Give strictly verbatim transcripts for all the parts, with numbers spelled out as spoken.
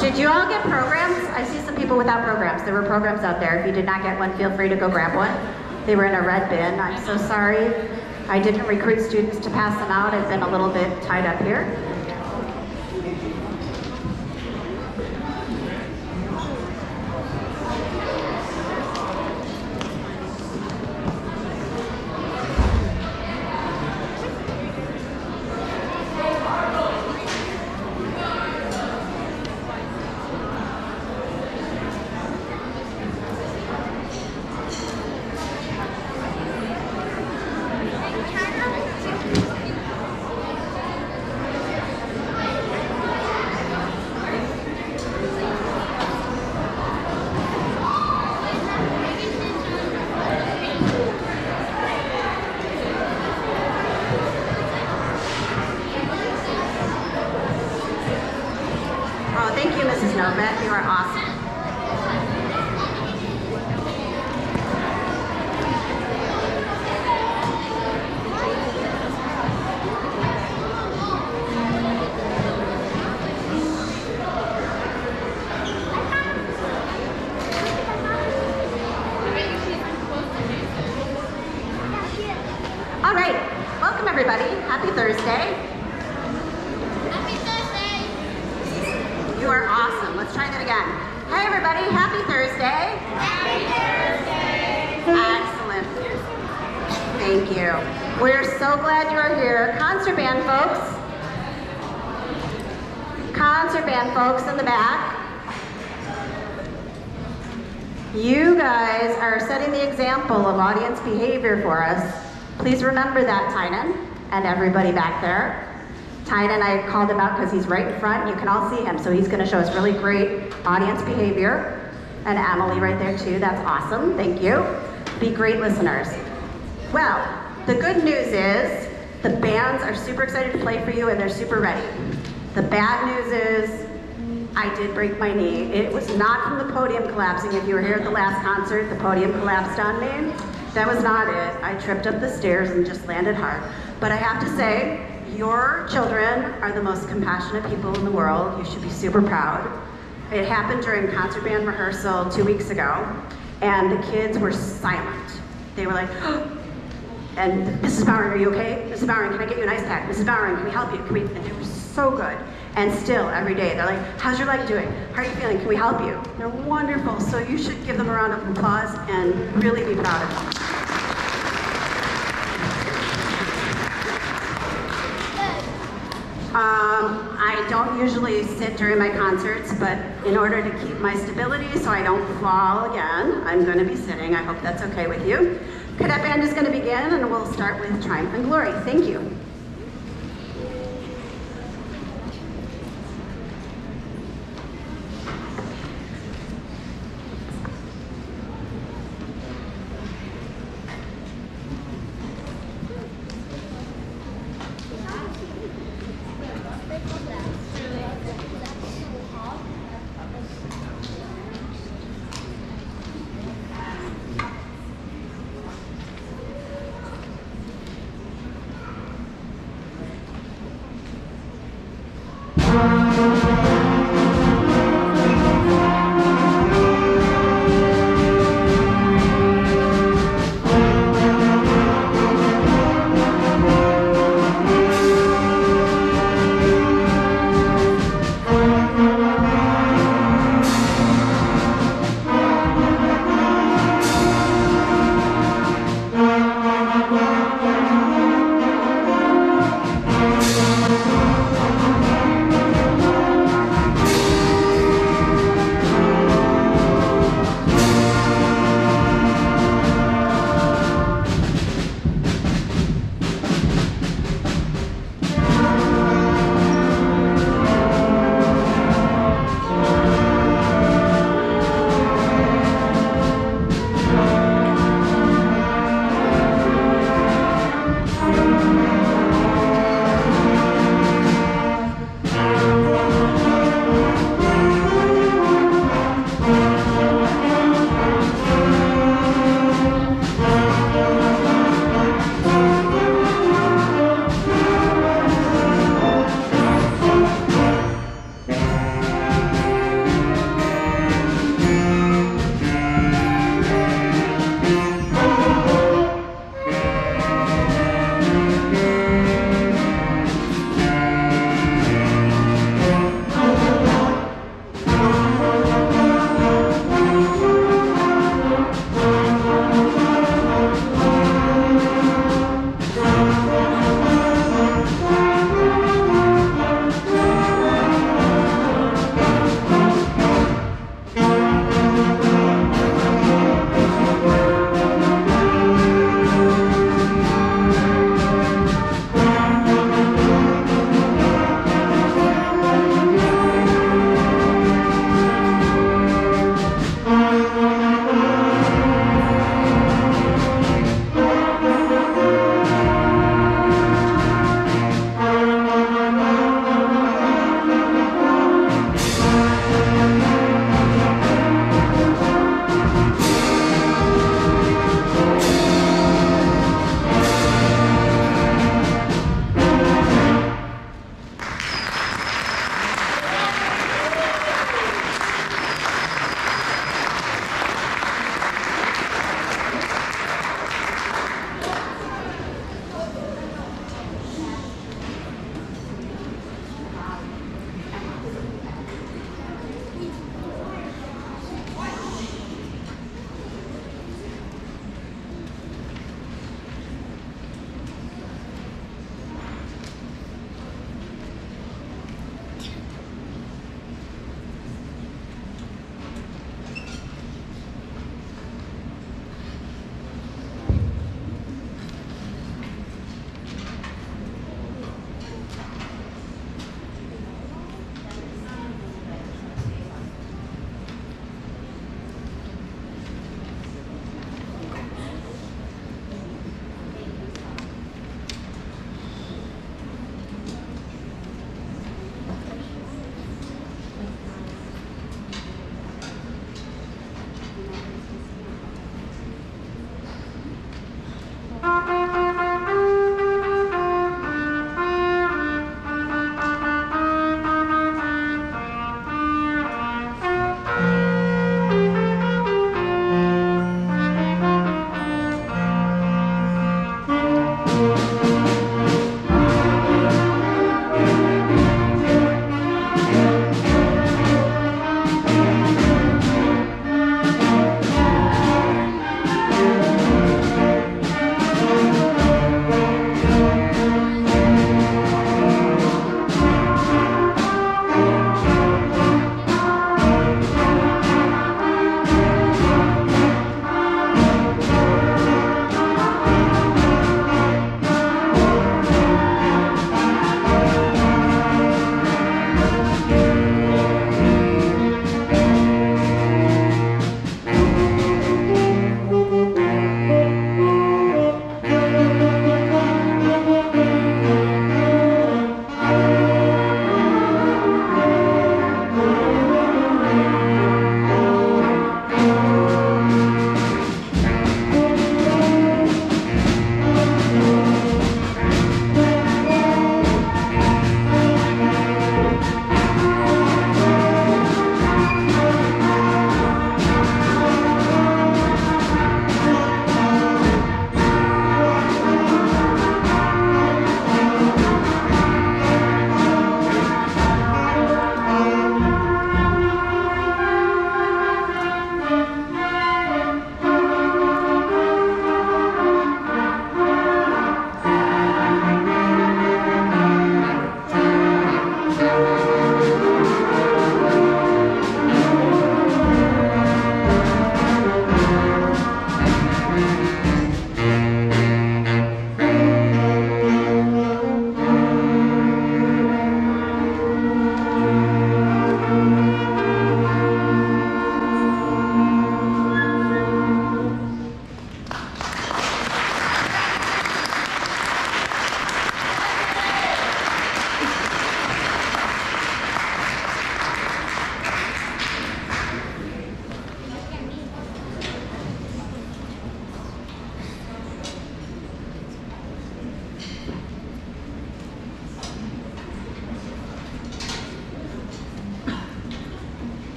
Did you all get programs? I see some people without programs. There were programs out there. If you did not get one, feel free to go grab one. They were in a red bin. I'm so sorry. I didn't recruit students to pass them out. I've been a little bit tied up here. You are awesome. All right, welcome everybody. Happy Thursday. Happy Thursday. You are awesome. Let's try that again. Hey everybody, happy Thursday. Happy Thursday. Excellent. Thank you. We're so glad you are here. Concert band folks. Concert band folks in the back. You guys are setting the example of audience behavior for us. Please remember that, Tynan, and everybody back there. Tynan, I called him out because he's right in front. You can all see him, so he's going to show us really great audience behavior. And Emily right there too. That's awesome. Thank you. Be great listeners. Well, the good news is the bands are super excited to play for you and they're super ready. The bad news is I did break my knee. It was not from the podium collapsing. If you were here at the last concert, the podium collapsed on me. That was not it. I tripped up the stairs and just landed hard. But I have to say, your children are the most compassionate people in the world. You should be super proud. It happened during concert band rehearsal two weeks ago, and the kids were silent. They were like, oh. And Missus Bowering, are you okay? Missus Bowering, can I get you an ice pack? Missus Bowering, can we help you? Can we? And they were so good. And still, every day, they're like, how's your leg doing? How are you feeling? Can we help you? They're wonderful. So you should give them a round of applause and really be proud of them. Um, I don't usually sit during my concerts, but in order to keep my stability so I don't fall again, I'm going to be sitting. I hope that's okay with you. Cadet Band is going to begin, and we'll start with Triumph and Glory. Thank you.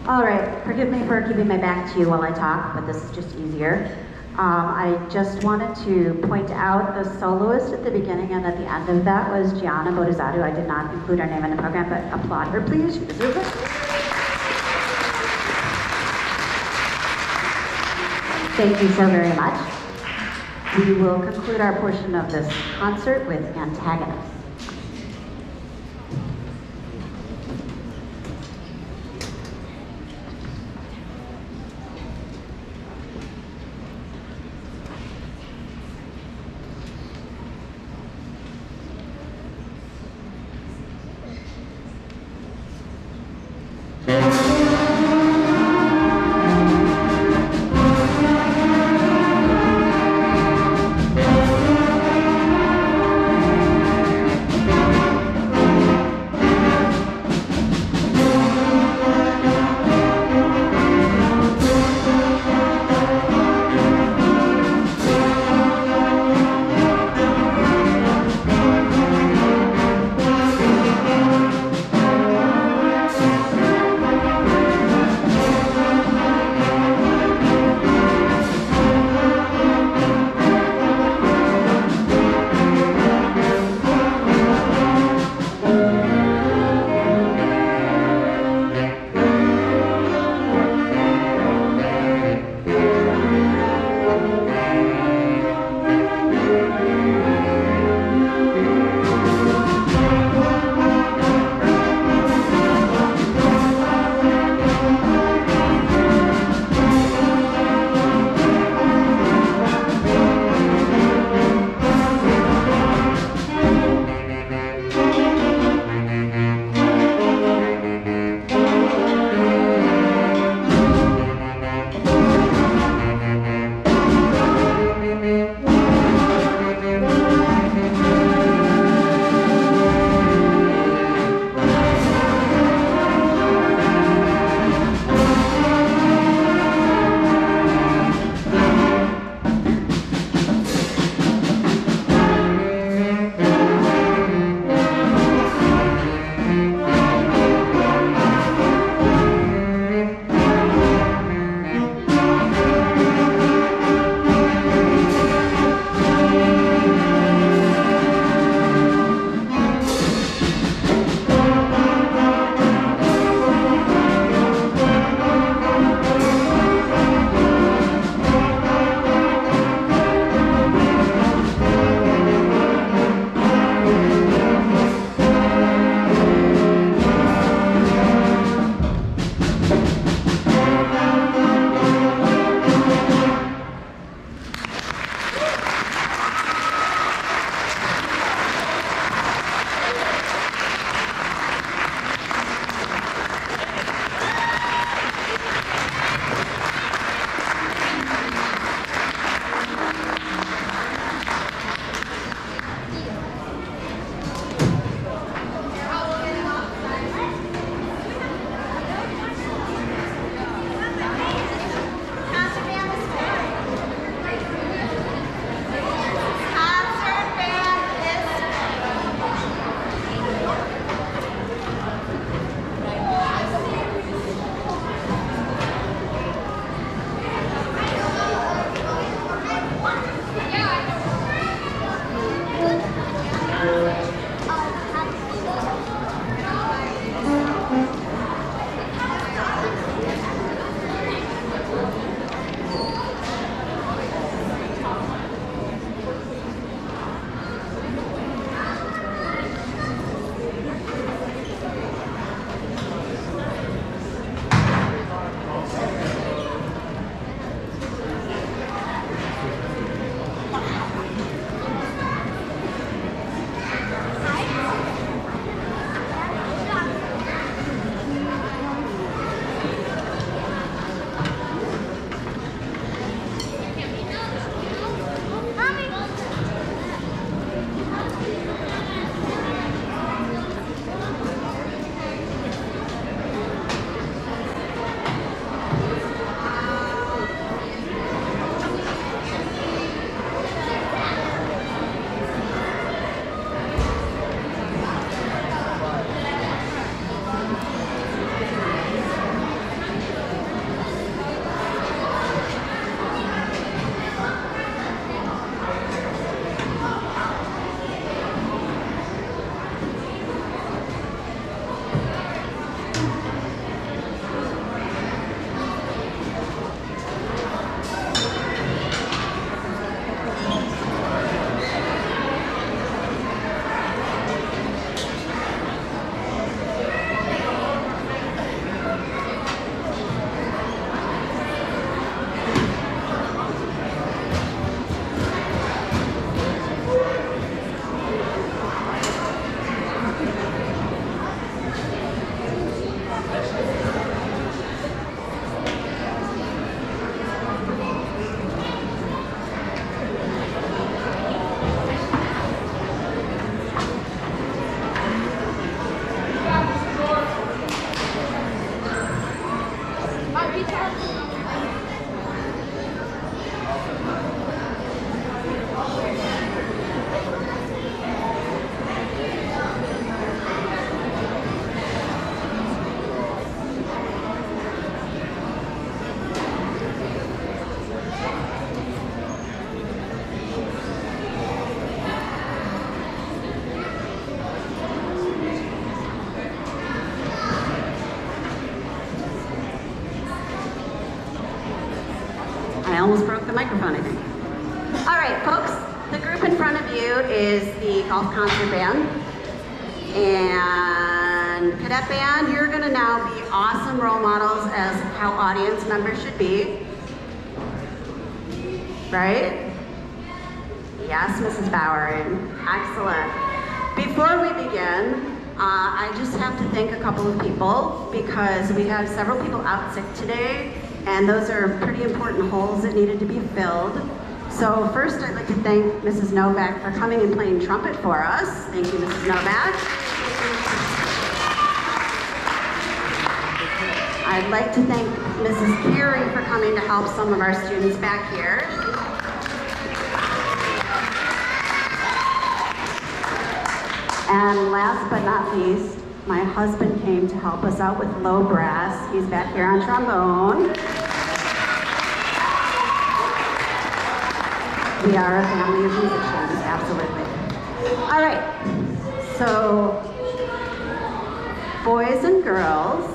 All right, forgive me for keeping my back to you while I talk, but this is just easier. Um, I just wanted to point out the soloist at the beginning and at the end of that was Gianna Bodizadu. I did not include her name in the program, but applaud her, please. She deserves it. Thank you so very much. We will conclude our portion of this concert with Antagonists. is the golf concert band. And cadet band, you're gonna now be awesome role models as how audience members should be. Right? Yes, Missus Bowering. Excellent. Before we begin, uh, I just have to thank a couple of people because we have several people out sick today, and those are pretty important holes that needed to be filled. So first, I'd like to thank Missus Novak for coming and playing trumpet for us. Thank you, Missus Novak. I'd like to thank Missus Carey for coming to help some of our students back here. And last but not least, my husband came to help us out with low brass. He's back here on trombone. We are a family of musicians, absolutely. All right, so boys and girls,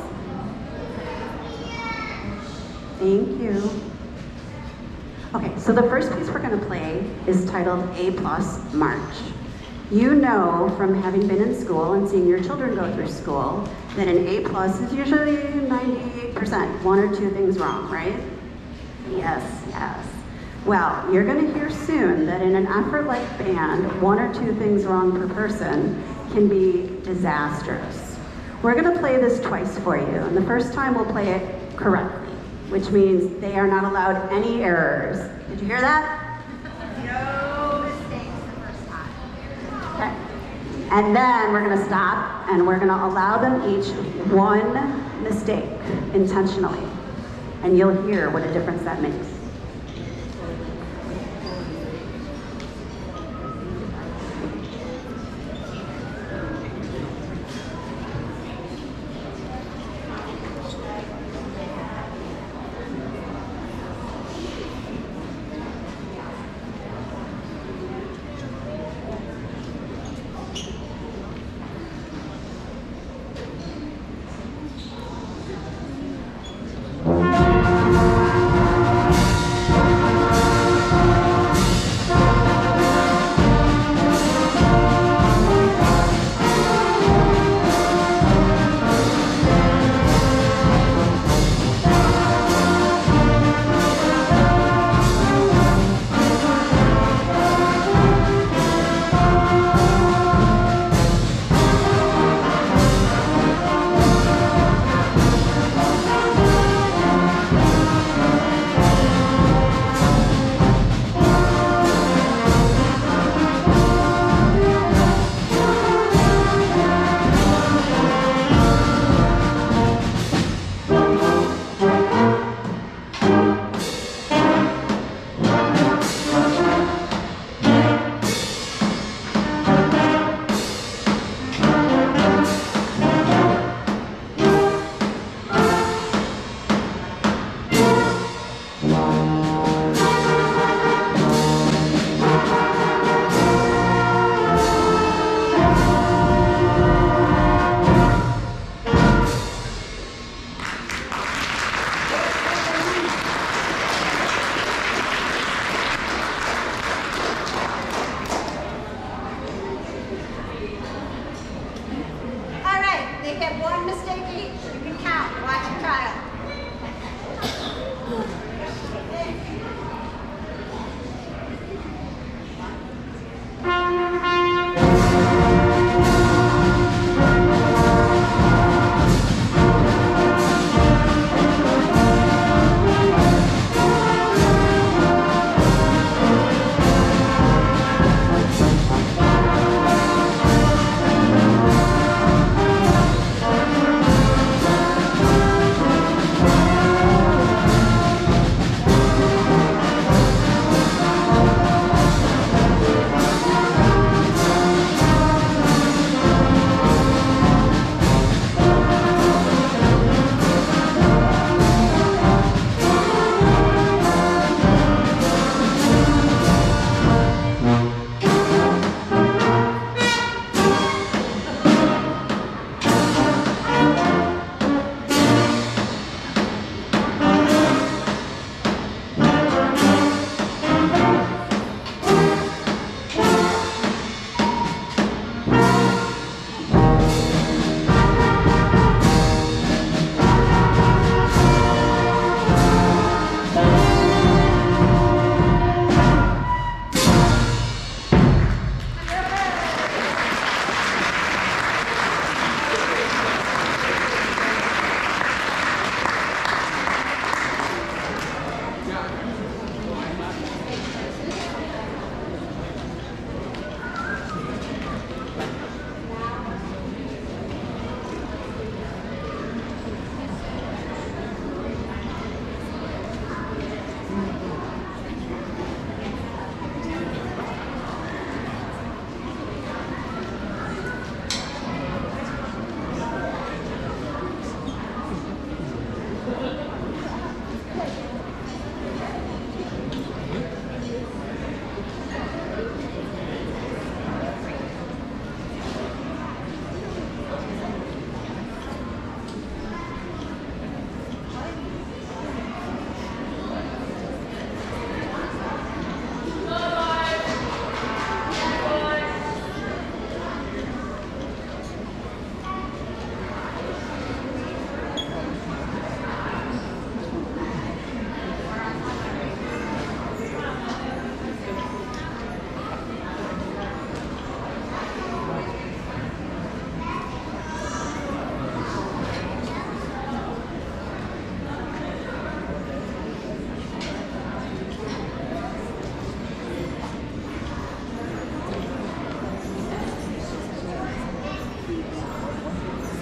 thank you. Okay, so the first piece we're gonna play is titled A Plus March. You know from having been in school and seeing your children go through school that an A plus is usually ninety-eight percent, one or two things wrong, right? Yes, yes. Well, you're gonna hear soon that in an effort like band, one or two things wrong per person can be disastrous. We're gonna play this twice for you, and the first time we'll play it correctly, which means they are not allowed any errors. Did you hear that? No mistakes the first time. Okay. And then we're gonna stop and we're gonna allow them each one mistake intentionally. And you'll hear what a difference that makes.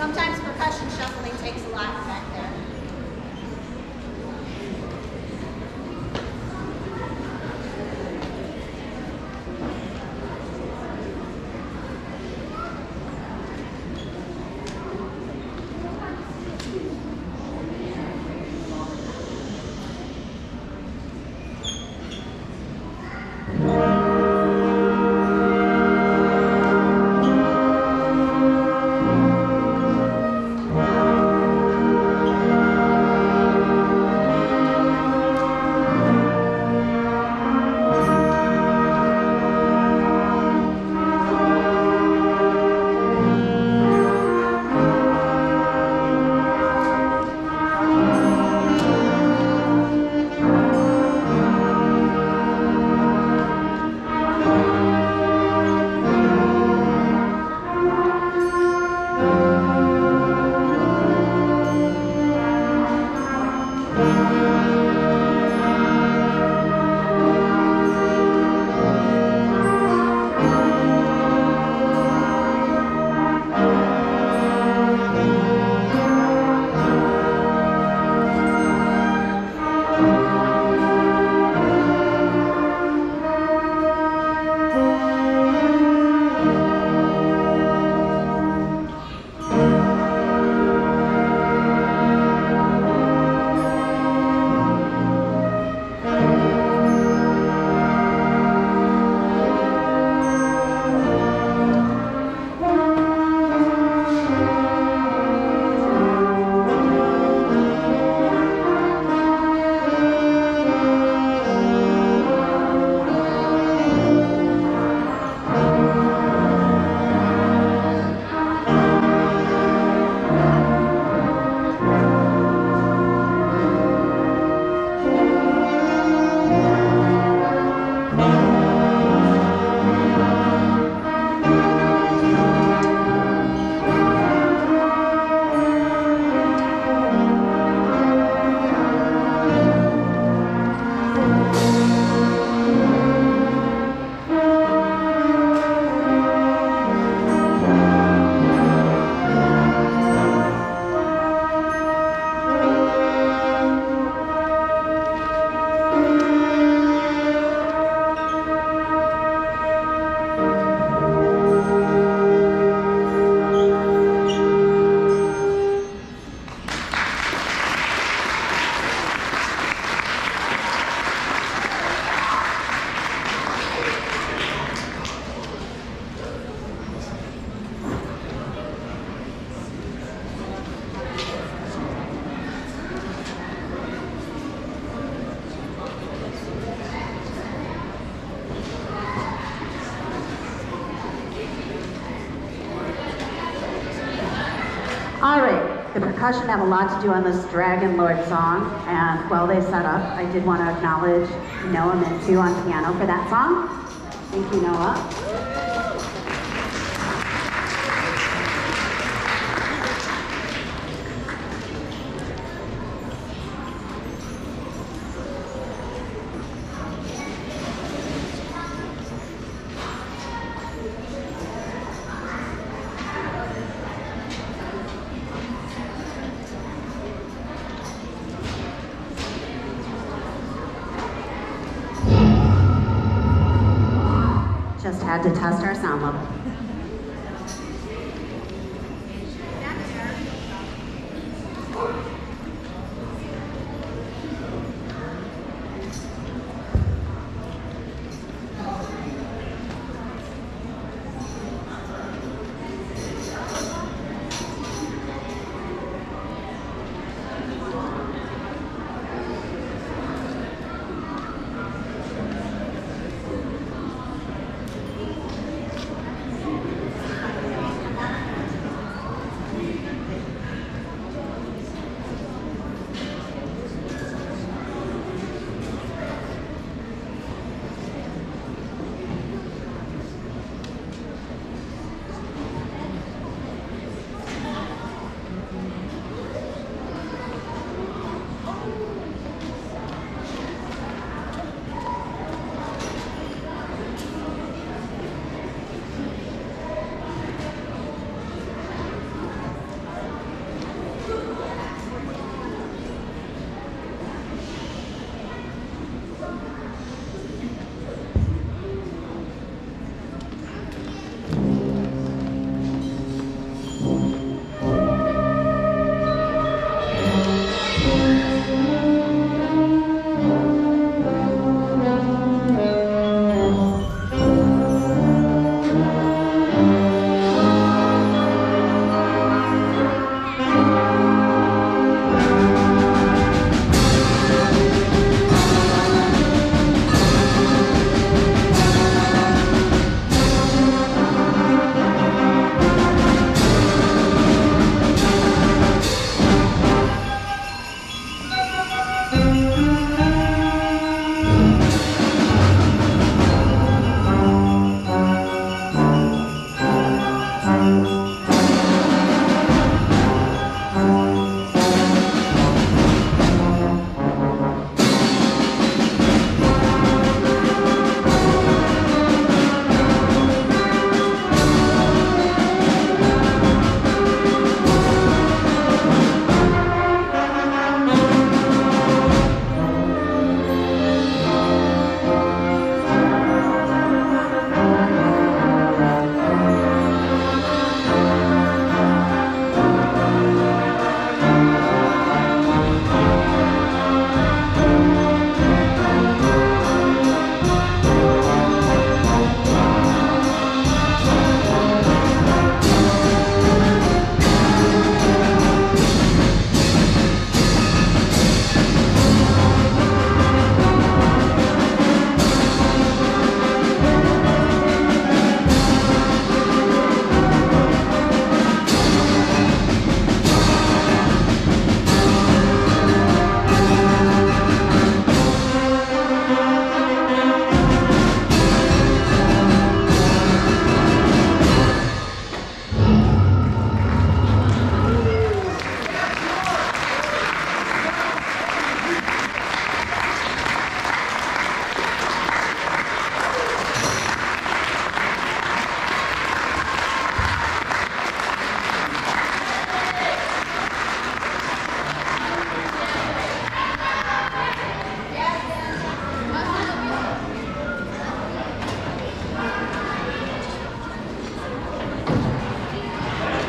Sometimes percussion shuffling takes a lot back there. All right, the percussion have a lot to do on this Dragon Lord song, and while they set up, I did want to acknowledge Noah Mintu on piano for that song. Thank you, Noah. Just had to test our sound level.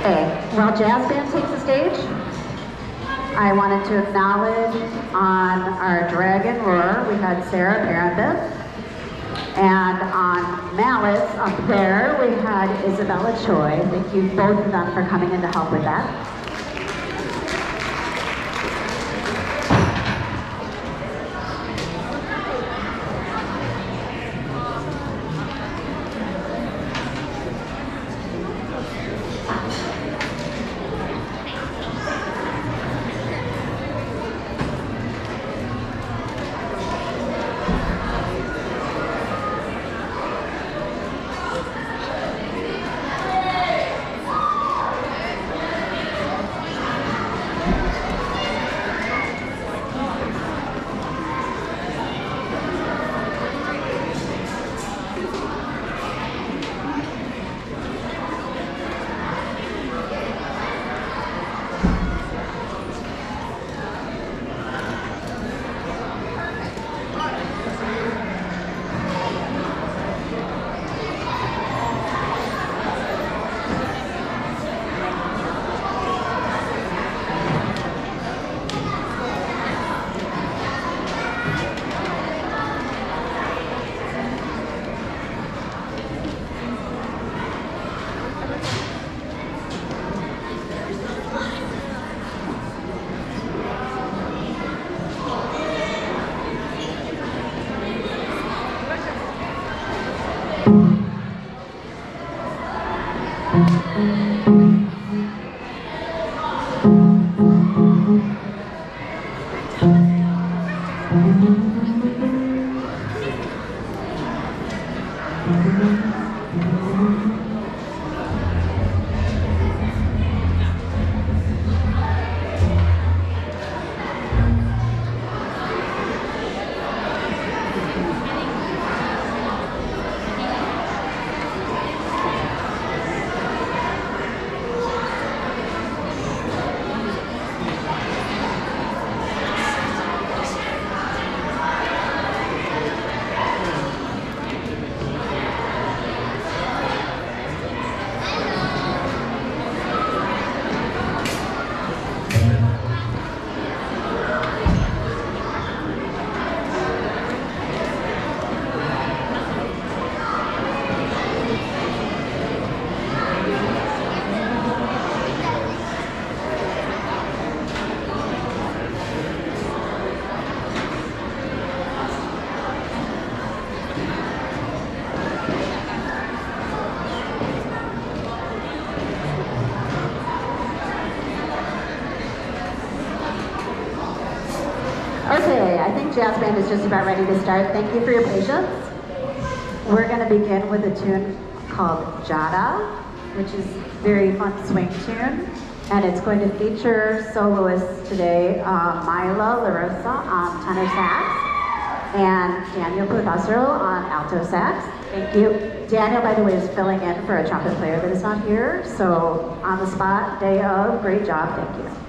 Okay, while Jazz Band takes the stage, I wanted to acknowledge on our dragon roar, we had Sarah Parenthis. And on mallets up there, we had Isabella Choi. Thank you both of them for coming in to help with that. Okay, I think Jazz Band is just about ready to start. Thank you for your patience. We're going to begin with a tune called Jada, which is a very fun swing tune. And it's going to feature soloists today, uh, Mila LaRosa on tenor sax and Daniel Professor on alto sax. Thank you. Daniel, by the way, is filling in for a trumpet player that is not here. So on the spot, day of, great job, thank you.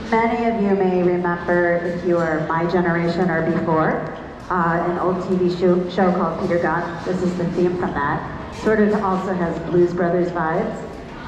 Many of you may remember, if you are my generation or before, uh, an old T V show, show called Peter Gunn. This is the theme from that. Sort of also has Blues Brothers vibes.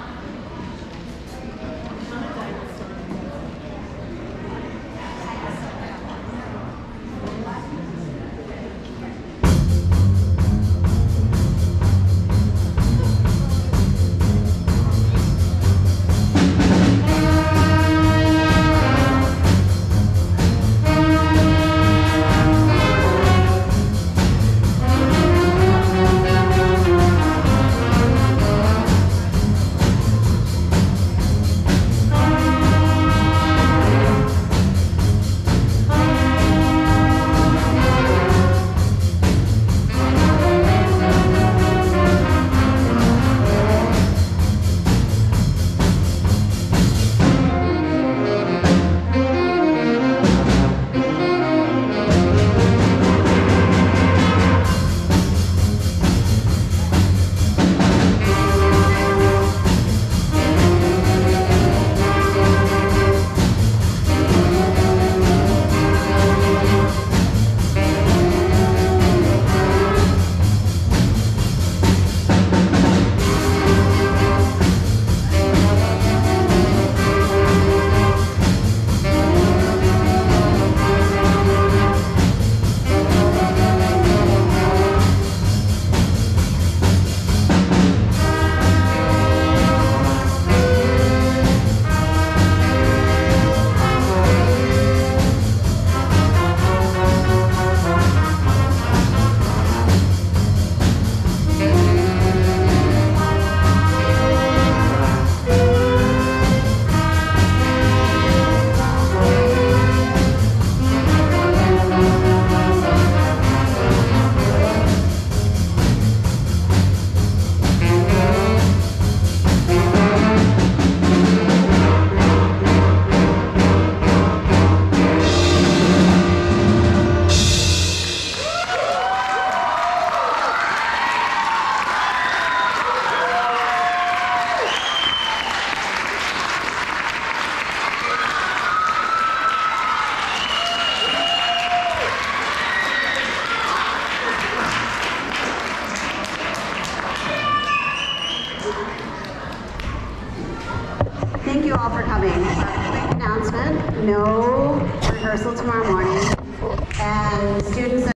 Thank you all for coming. A quick announcement, no rehearsal tomorrow morning, and students